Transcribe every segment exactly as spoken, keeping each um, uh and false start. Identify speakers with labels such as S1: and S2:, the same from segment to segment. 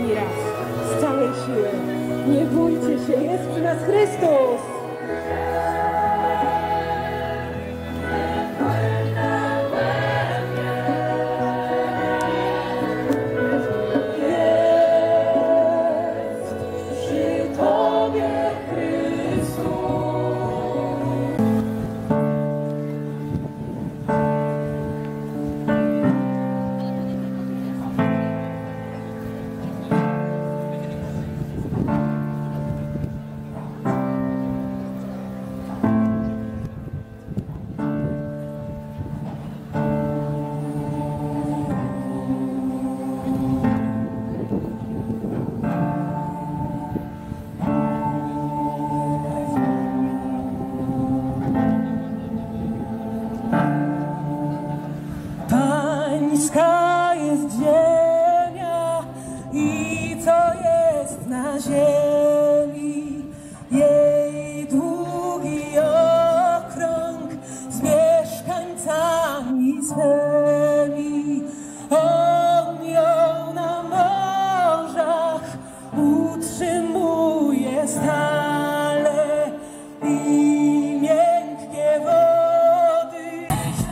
S1: ostatni raz, z całej siły. Nie bójcie się, jest przy nas Chrystus!
S2: Pańska jest ziemia i co jest na ziemi, jej długi okrąg z mieszkańcami swymi. On ją na morzach utrzymuje stale i miękkie wody.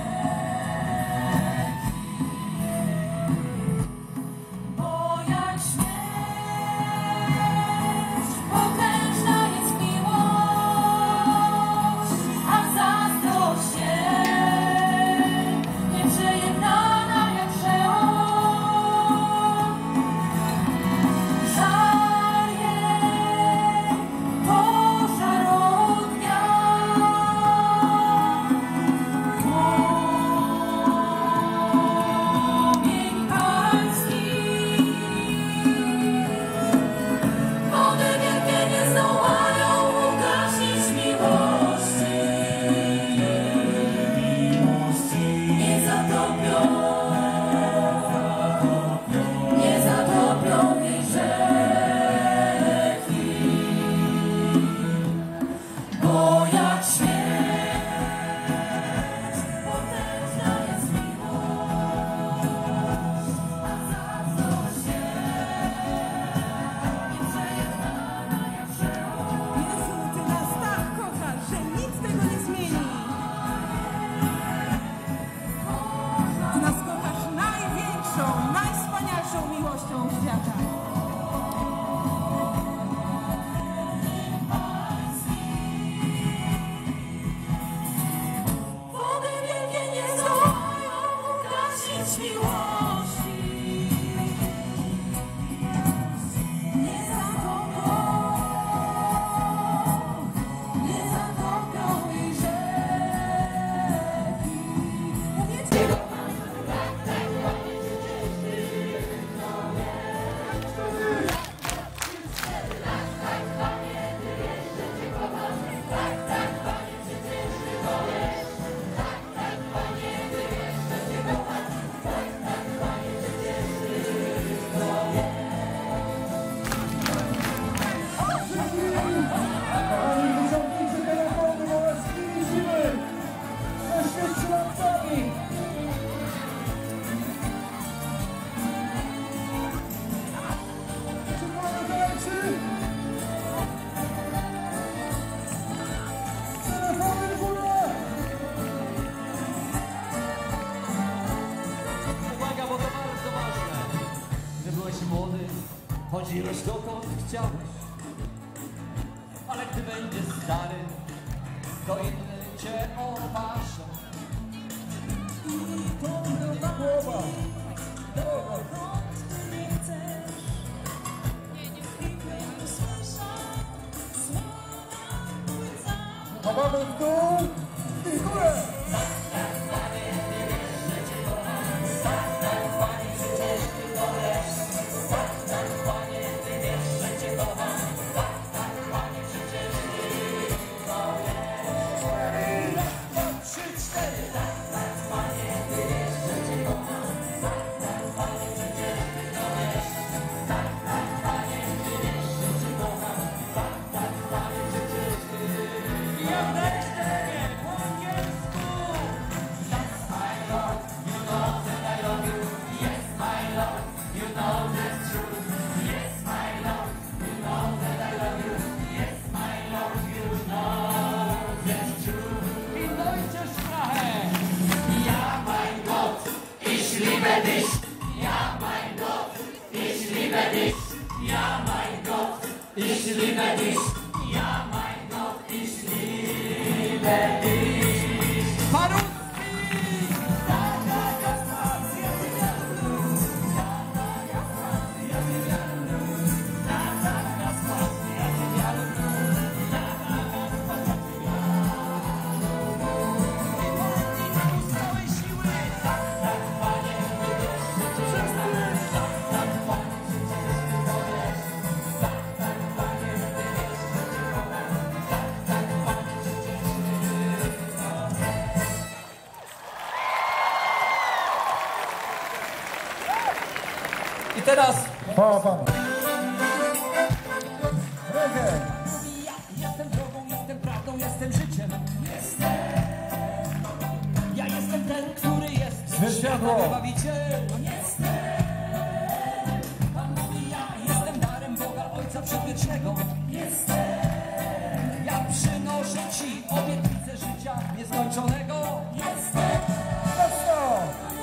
S3: Chodziłeś dokąd chciałeś, ale gdy będziesz stary, to inny cię opatrzą. I to głowa. Dokąd ty nie chcesz, nie, nie chwilę, jak słyszę słowa płyca. Chowamy w dół i górę.
S2: Ja wreszcie,
S3: dich, ja mein Gott, ich liebe dich, ja mein Gott, ich liebe dich. Warum?
S2: I teraz
S4: Chwała Panu. Reggae.
S2: ja jestem drogą, jestem prawdą, jestem życiem. Jestem. Ja jestem ten, który jest
S4: Zwierciadło.
S2: Bawiciel. Jestem. Pan mówi, ja jestem darem Boga Ojca Przedwiecznego. Jestem. Ja przynoszę Ci obietnicę życia nieskończonego. Jestem.
S4: Mocno.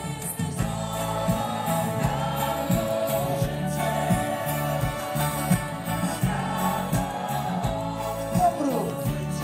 S4: Dobrót.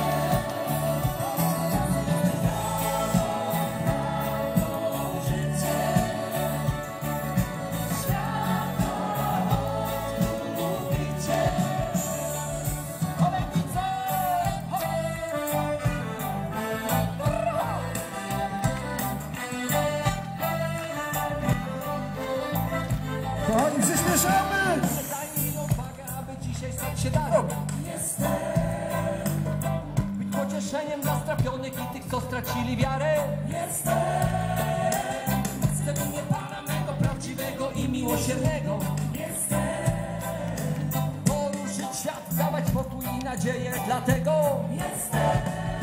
S4: Kochani, przyspieszamy!
S2: Daj mi odwagę, aby dzisiaj stać się darem. Jestem. Być pocieszeniem dla strapionych i tych, co stracili wiarę. Jestem. Chcę w imię Pana mego prawdziwego i miłosiernego. Jestem. Poruszyć świat, dawać pokój i nadzieję, dlatego jestem.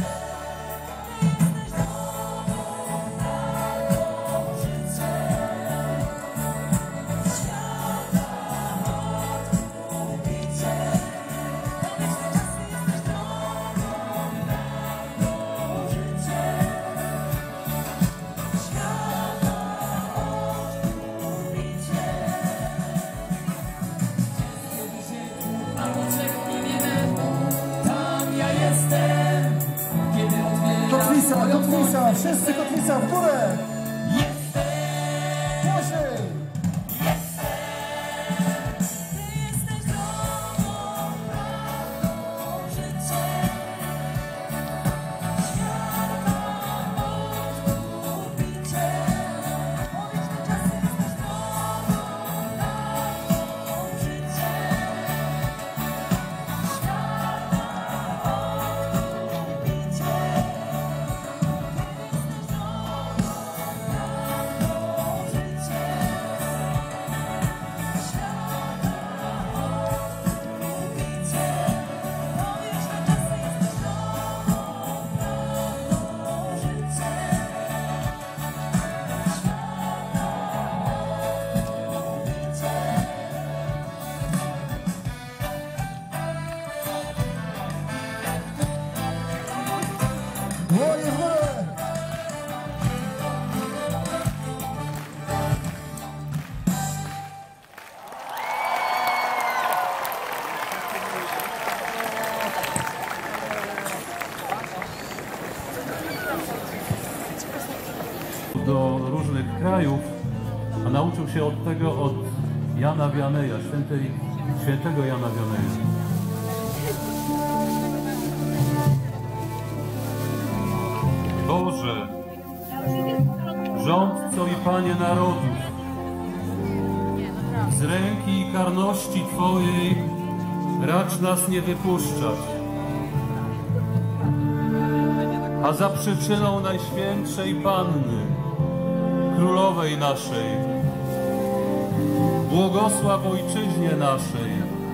S4: Kotwica, kotwica, wszyscy kotwica w górę! Głośniej! Dłonie w górę!
S5: Do różnych krajów, a nauczył się od tego od Jana Wianeja, świętej, świętego Jana Wianeja. Boże, rządco i Panie narodów, z ręki i karności Twojej racz nas nie wypuszczać, a za przyczyną Najświętszej Panny, Królowej naszej, błogosław Ojczyźnie naszej,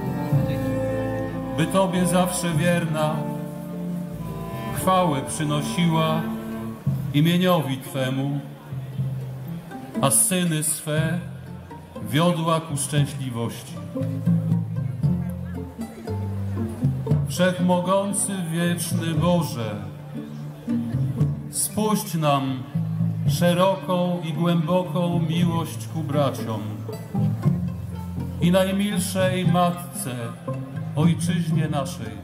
S5: by Tobie zawsze wierna chwałę przynosiła imieniowi Twemu, a syny swe wiodła ku szczęśliwości. Wszechmogący, wieczny Boże, spuść nam szeroką i głęboką miłość ku braciom. i najmilszej Matce, Ojczyźnie naszej,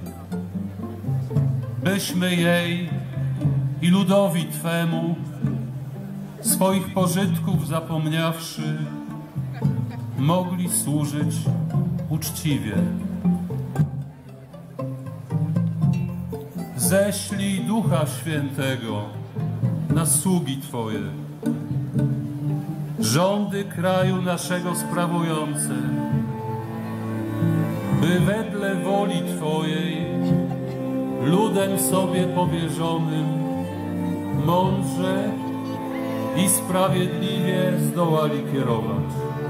S5: byśmy jej i ludowi Twemu, swoich pożytków zapomniawszy, mogli służyć uczciwie. Ześlij Ducha Świętego na sługi Twoje, rządy kraju naszego sprawujące, by wedle woli Twojej ludem sobie powierzonym mądrze i sprawiedliwie zdołali kierować.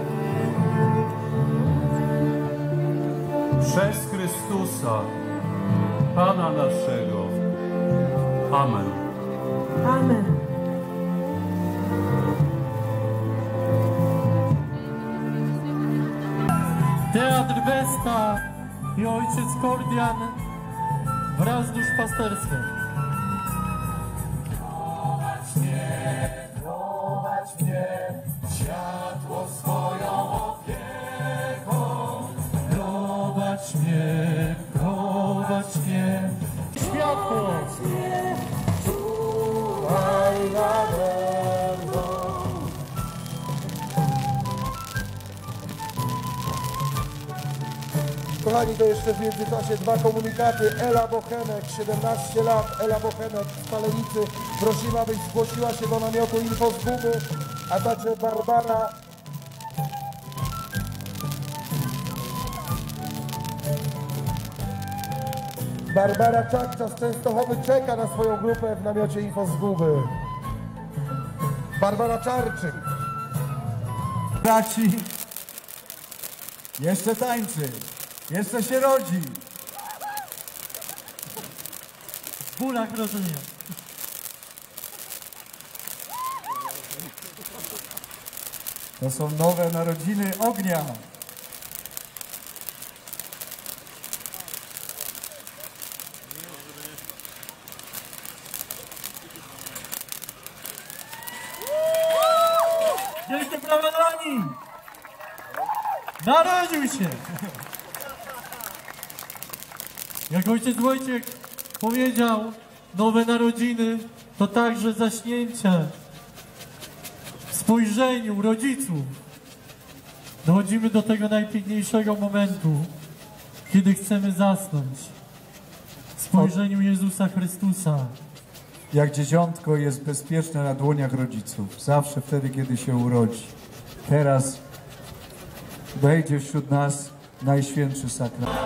S5: Przez Chrystusa, Pana naszego. Amen.
S1: Amen.
S6: Teatr Westa i ojciec Kordian wraz z duszpasterstwem.
S3: Prowadź mnie, prowadź mnie, światło swoją opieką. Prowadź mnie, prowadź mnie,
S6: Światło!
S3: czuwaj nade mną.
S4: Kochani, to jeszcze w międzyczasie dwa komunikaty. Ela Bochenek, siedemnaście lat, Ela Bochenek z Palenicy. Prosimy, abyś zgłosiła się do namiotu Info z Gumy, a także Barbara. Barbara Czakcza z Częstochowy czeka na swoją grupę w namiocie Info z Gumy. Barbara Czarczyk.
S7: Braci, jeszcze tańczy, jeszcze się rodzi.
S6: W bólach rozumienia.
S7: To są nowe narodziny ognia.
S6: Wielkie brawa dla nich! Narodził się! Jak ojciec Wojciech powiedział, nowe narodziny to także zaśnięcie w spojrzeniu rodziców. Dochodzimy do tego najpiękniejszego momentu, kiedy chcemy zasnąć w spojrzeniu Jezusa Chrystusa.
S7: Jak dzieciątko jest bezpieczne na dłoniach rodziców. Zawsze wtedy, kiedy się urodzi. Teraz wejdzie wśród nas Najświętszy Sakrament.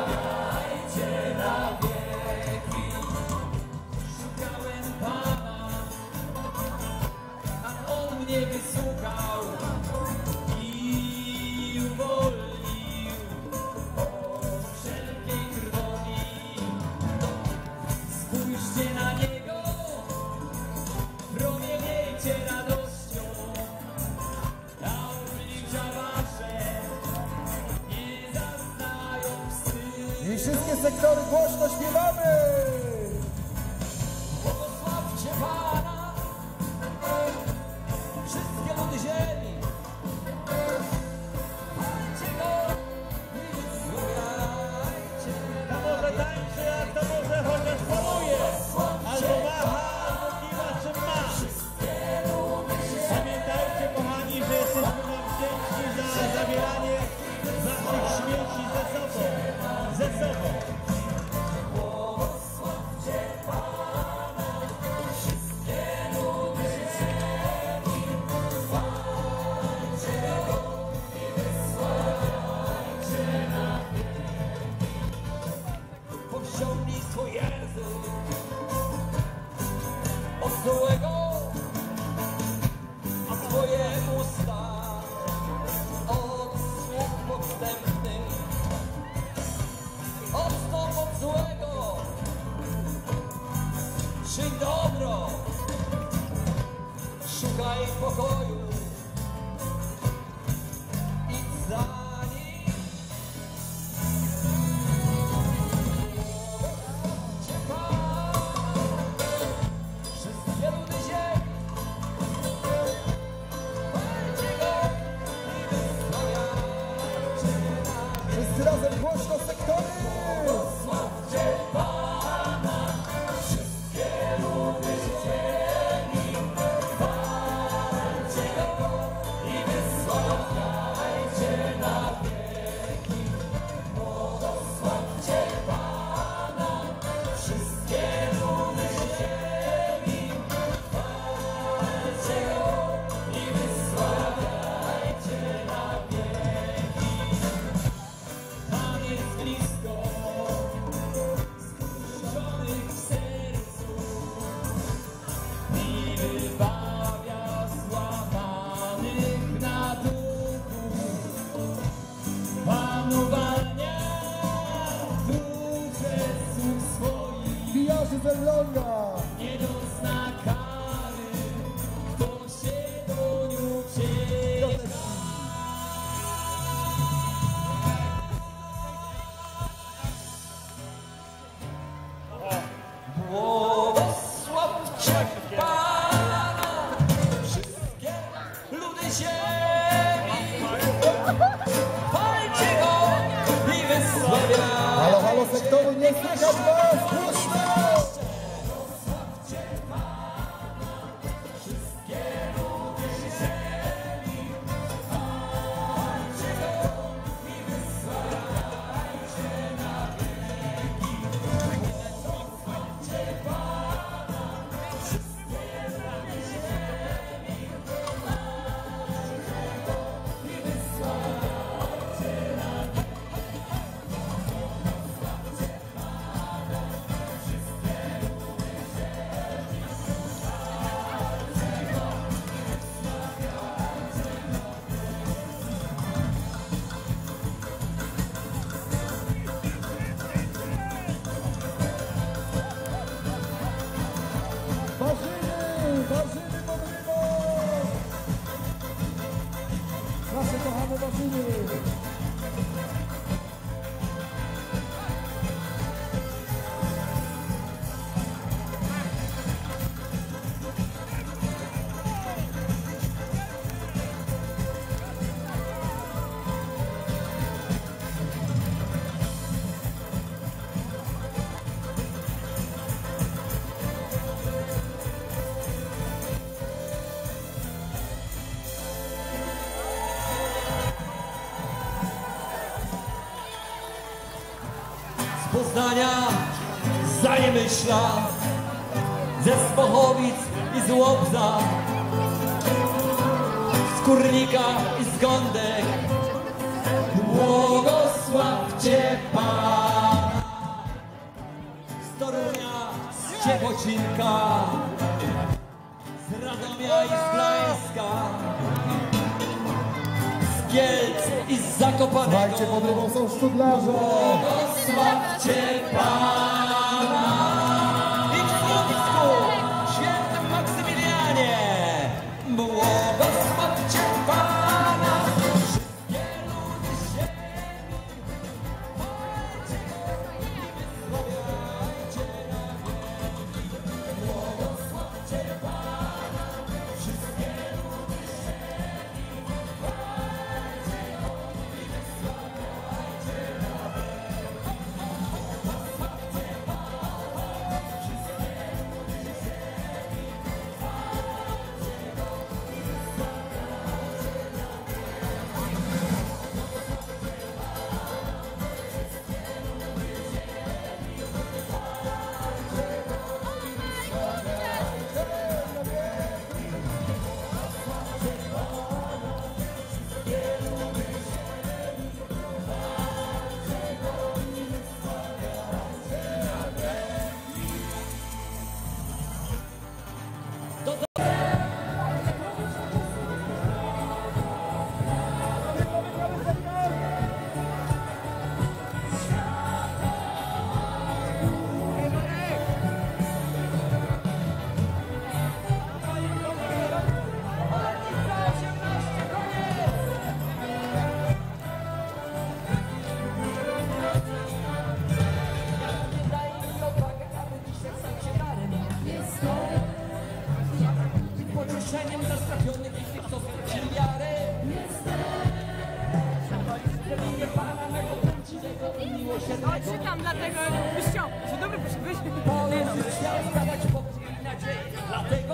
S4: I wszystkie sektory głośno śpiewamy!
S2: Błogosławcie Pana, wszystkie ludy ziemi. Chwalcie Go i wysławiajcie.
S8: To może tańczy, a to może chociaż poluje, albo macha, albo kiwa, czym ma. Pamiętajcie, kochani, że jesteśmy wam wdzięczni za zabieranie waszych śmieci ze sobą. Ze sobą.
S2: Powściągnij swój język od złego, a swoje usta od słów podstępnych. Odstąp od złego, czyń dobro, szukaj pokoju, idź za nim. Wszystkie ludy ziemi, chwalcie Go i wysławiajcie.
S4: Wszyscy razem głośno sektory! Pijarzy z Elbląga!
S2: Nie dozna kary, kto się do nią cieszy. Błogosławcie Pana, wszystkie ludy ziemi. Chwalcie Go i wysławiajcie.
S4: Halo, halo, sektory, nie słychać was! Głośno! Ważyny, ważyny pod rybą! Nasze kochane ważyny!
S2: Z Poznania, z Zajemyśla, ze Spochowic i z Łobza, z Kurnika i z Gądek. Błogosławcie Pana. Z Torunia, z Ciebocinka, z Radomia i z Gdańska, z Kielc i z Zakopanego.
S4: Słuchajcie, pod rybą są sztudlarze!
S2: Błogosławcie Pana i w Słupsku, świętym Maksymilianie. Błogosławcie Pana, wszystkie ludy ziemi. Chwalcie Go i wysławiajcie na wieki. Błogosławcie Pana, wszystkie ludy ziemi. Chwalcie Go i wysławiajcie na wieki. miłosiernego.
S1: Czytam dlatego, byś chciał. Dzień dobry, proszę wyjść.
S2: Pole świat dawać pokój i nadzieję. Dlatego